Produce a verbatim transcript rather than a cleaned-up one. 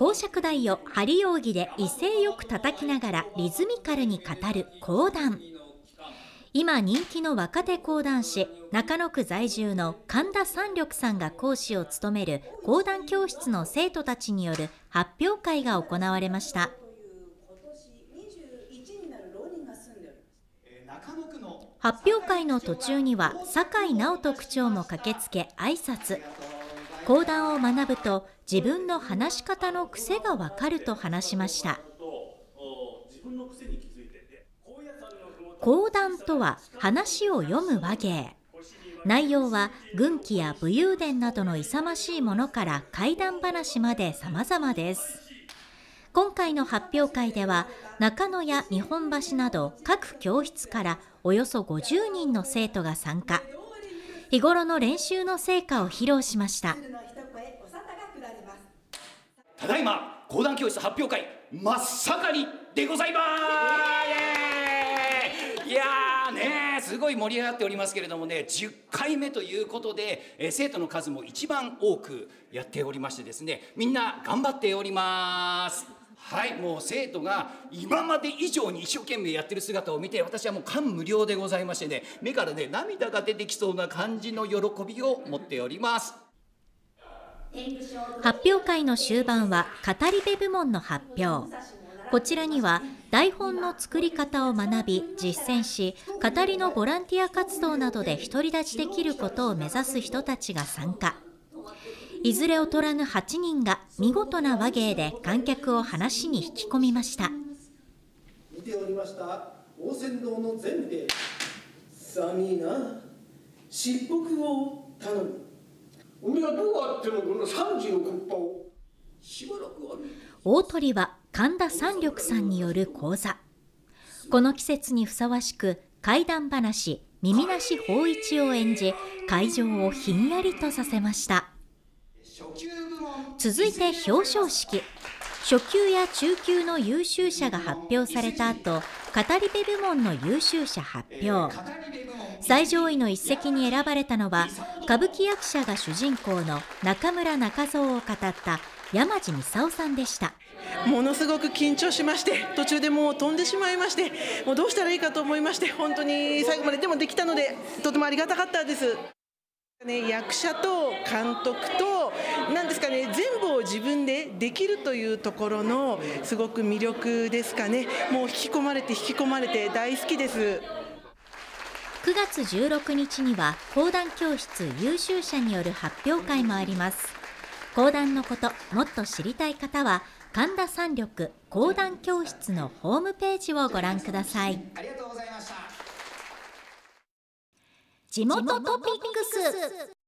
講釈台を張扇で威勢よく叩きながらリズミカルに語る講談。今人気の若手講談師、中野区在住の神田三緑さんが講師を務める講談教室の生徒たちによる発表会が行われました。発表会の途中には酒井直人区長も駆けつけ挨拶。講談を学ぶと自分の話し方の癖がわかると話しました。講談とは話を読む話芸。内容は軍記や武勇伝などの勇ましいものから怪談話まで様々です。今回の発表会では中野や日本橋など各教室からおよそごじゅうにんの生徒が参加。日頃の練習の成果を披露しました。 ただいま講談教室発表会真っ盛りでございます。いやーね、すごい盛り上がっておりますけれどもね、じゅっかいめということで、えー、生徒の数も一番多くやっておりましてですね、みんな頑張っております。はい、もう生徒が今まで以上に一生懸命やってる姿を見て、私はもう感無量でございましてね、目からね涙が出てきそうな感じの喜びを持っております。 発表会の終盤は語り部部門の発表。こちらには台本の作り方を学び実践し、語りのボランティア活動などで独り立ちできることを目指す人たちが参加。いずれ劣らぬはちにんが見事な話芸で観客を話に引き込みました。 見ておりました王仙堂の善兵衛、さみな漆黒を頼む。おめえはどうあってもこの三時のクッパをしばらく歩いて。 大鳥は神田三緑さんによる講座。この季節にふさわしく怪談話耳なし芳一を演じ、会場をひんやりとさせました。続いて表彰式。初級や中級の優秀者が発表された後、語り部部門の優秀者発表。最上位の一席に選ばれたのは歌舞伎役者が主人公の中村中蔵を語った山地操さんでした。 ものすごく緊張しまして、途中でもう飛んでしまいまして、もうどうしたらいいかと思いまして、本当に最後まででもできたのでとてもありがたかったです。ね、役者と監督と何ですかね、全部を自分でできるというところのすごく魅力ですかね。もう引き込まれて引き込まれて大好きです。 くがつじゅうろくにちには講談教室優秀者による発表会もあります。講談のこともっと知りたい方は神田三緑講談教室のホームページをご覧ください。 ありがとうございました。 地元トピックス。